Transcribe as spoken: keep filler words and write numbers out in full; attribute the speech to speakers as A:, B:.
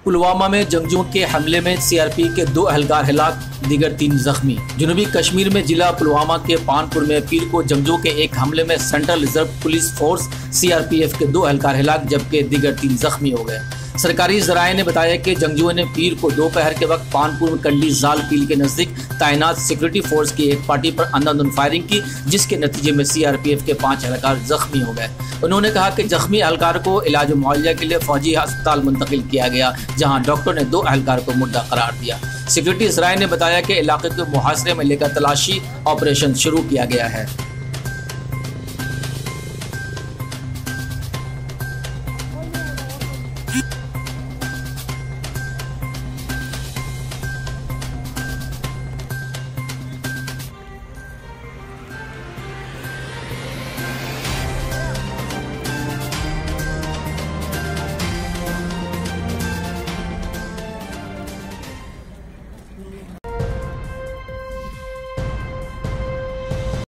A: पुलवामा में जंगजुओं के हमले में सीआरपी के दो एहलकार हिलाक, दीगर तीन जख्मी। जनूबी कश्मीर में जिला पुलवामा के पानपुर में पीर को जंगजुओं के एक हमले में central reserve police force CRPF के दो एहलकार हिलाक जबकि दीगर तीन जख्मी हो गए। सरकारी जराये ने बताया कि जंगजुओं ने पीर को दोपहर के वक्त पानपुर में कंडी जाल पील के नजदीक तैनात सिक्योरिटी फोर्स की एक पार्टी पर अंधाधुंध फायरिंग की, जिसके नतीजे में सीआरपीएफ के पांच एहलकार जख्मी हो गए। उन्होंने कहा कि जख्मी एहलकार को इलाज मुआवजा के लिए फौजी अस्पताल मुंतकिल किया गया, जहां डॉक्टर ने दो एहलकार को मुर्दा करार दिया। सिक्योरिटी जराये ने बताया कि इलाके को मुहासरे में लेकर तलाशी ऑपरेशन शुरू किया गया है।